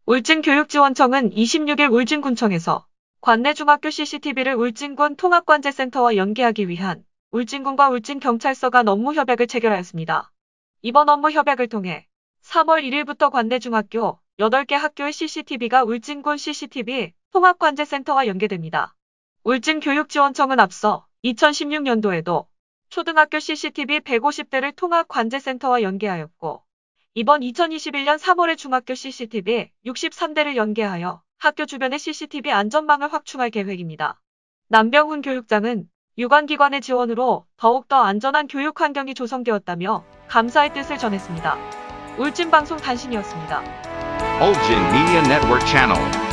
울진교육지원청은 26일 울진군청에서 관내중학교 CCTV를 울진군 통합관제센터와 연계하기 위한 울진군과 울진경찰서 간 업무협약을 체결하였습니다. 이번 업무협약을 통해 3월 1일부터 관내중학교 8개 학교의 CCTV가 울진군 CCTV 통합관제센터와 연계됩니다. 울진교육지원청은 앞서 2016년도에도 초등학교 CCTV 150대를 통합관제센터와 연계하였고, 이번 2021년 3월에 중학교 CCTV 63대를 연계하여 학교 주변의 CCTV 안전망을 확충할 계획입니다. 남병훈 교육장은 유관기관의 지원으로 더욱더 안전한 교육 환경이 조성되었다며 감사의 뜻을 전했습니다. 울진방송 단신이었습니다. Ulgin Media Network Channel.